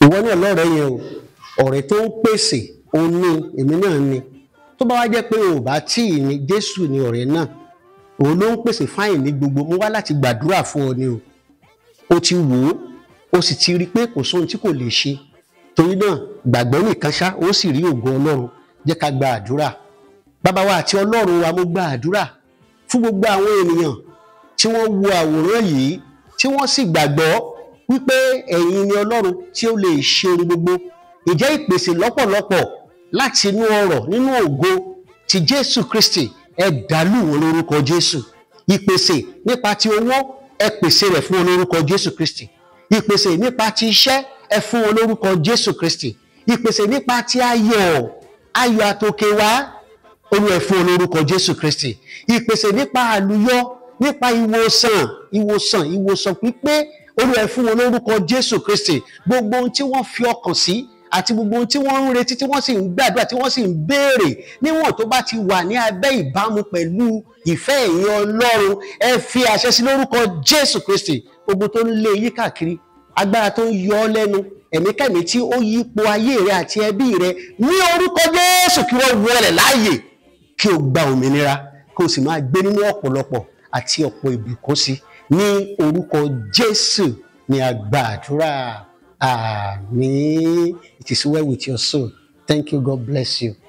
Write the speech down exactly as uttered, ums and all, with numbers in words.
ìwọ náà lọ́rẹ́ yẹn o ọ̀rẹ́ tó ń pèsè òun ní èmi náà ni tó bá wá jẹ́ pé o bá tí ì ní Jésù ní ọ̀rẹ́ náà òun ló ń pèsè fáìn ní gbogbo mo wá láti gbàdúrà fún ọ ni o o ti wò ó o sì ti rí i pé kò sóhun tí kò lè ṣe torí náà gbàgbọ́ nìkan ṣá ó sì rí ògo Ọlọ́run jẹ́ ká gba àdúrà bàbá wa àti Ọlọ́run wa mo gba àdúrà fún gbogbo àwọn ènìyàn tí wọ́n wo àwòrán yìí tí wọ́n sì gbàgbọ́ wípé ẹ̀yin ni Ọlọ́run tí ó lè ṣe ohun gbogbo ìjẹ́ ìpèsè lọ́pọ̀lọpọ̀ láti inú ọrọ̀ nínú ògo ti Jésù Kristi ẹ dàlú wọn lórúkọ Jésù ìpèsè nípa ti owó ẹ pèsè rẹ̀ fún wọn lórúkọ Jésù Kristi ìpèsè nípa ti iṣẹ́ ẹ fún wọn lórúkọ Jésù Kristi ìpèsè nípa ti ayọ̀ ayọ̀ àtòkè wá Olúwa ẹ fún wọn lórúkọ Jésù Kristi ìpèsè nípa àlùyọ nípa ìwòsàn ìwòsàn ìwòsàn pípé Olúwa ẹ fún wọn lórúkọ Jésù Kristi gbogbo ohun tí wọ́n fi ọkàn sí àti gbogbo ohun tí wọ́n ń retí tí wọ́n sì ń gbàdúrà tí wọ́n sì ń béèrè níwọ̀n tó bá ti wà ní abẹ́ ìbámu pẹ̀lú ìfẹ́ ẹ̀yin Ọlọ́run ẹ fi àṣẹ sí lórúkọ Jésù Kristi gbogbo tó ń lé yí káàkiri agbára tó ń yọ ọ́ lẹ́nu ẹ̀míkẹ́mí tí ó yípo ayé rẹ àti ẹbí rẹ ní orúkọ Jésù kí wọ́n wọlé láàyè kí o gba òmìnira kí o sì máa gbé nínú ọ̀pọ̀lọpọ̀ àti ọ̀pọ̀ ìbùkún sí ní orúkọ Jésù ni a gba àdúrà. Àmín. It is well with your soul. Thank you. God bless you.